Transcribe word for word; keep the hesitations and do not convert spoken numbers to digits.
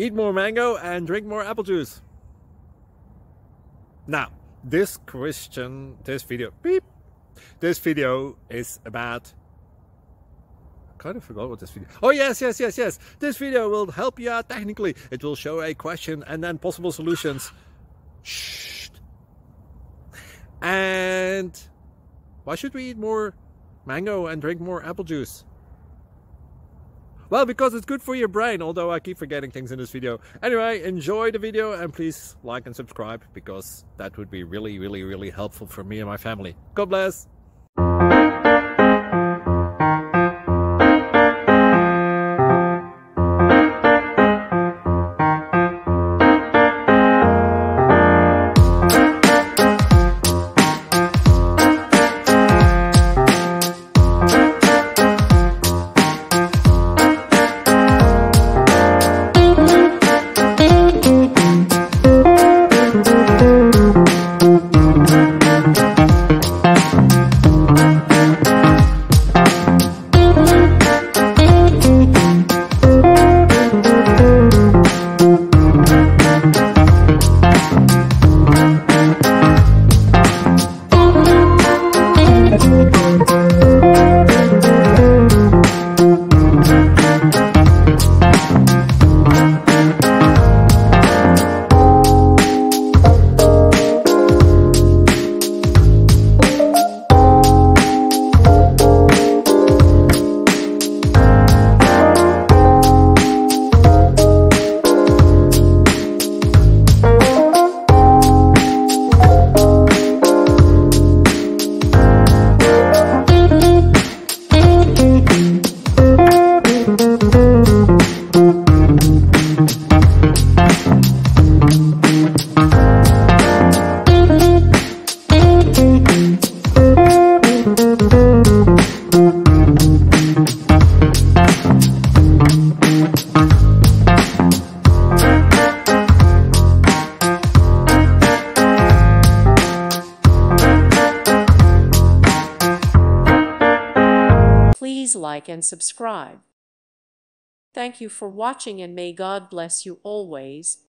Eat more mango and drink more apple juice. Now, this question, this video, beep, this video is about, I kind of forgot what this video, oh yes, yes, yes, yes, this video will help you out technically. It will show a question and then possible solutions. Shh. And why should we eat more mango and drink more apple juice? Well, because it's good for your brain, although I keep forgetting things in this video. Anyway, enjoy the video and please like and subscribe, because that would be really, really, really helpful for me and my family. God bless! Please like and subscribe. Thank you for watching, and may God bless you always.